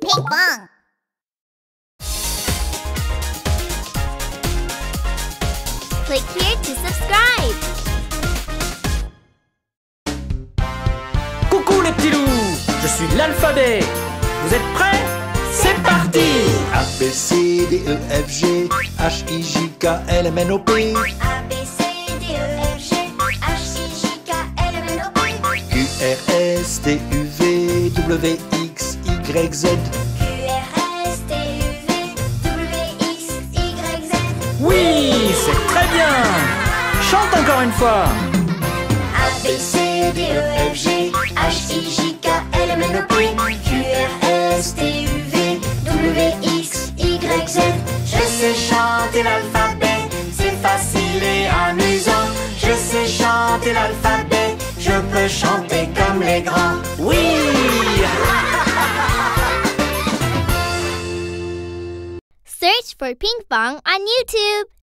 Ping Pong. Click here to subscribe. Coucou les petits loups, je suis l'alphabet. Vous êtes prêts? C'est parti! A, B, C, D, E, F, G, H, I, J, K, L, M, N, O, P. A, B, C, D, E, F, G, H, I, J, K, L, M, N, O, P. Q, R, S, T, U, V, W, X, Y, Z. Q, R, S, T, U, V, W, X, Y, Z. Oui, c'est très bien! Chante encore une fois! A, B, C, D, E, F, G, H, I, J, K, L, M, N, O, P. Q, R, S, T, U, V, W, X, Y, Z. Je sais chanter l'alphabet, c'est facile et amusant. Je sais chanter l'alphabet, je peux chanter comme les grands. Oui! Search for Ping Pong on YouTube.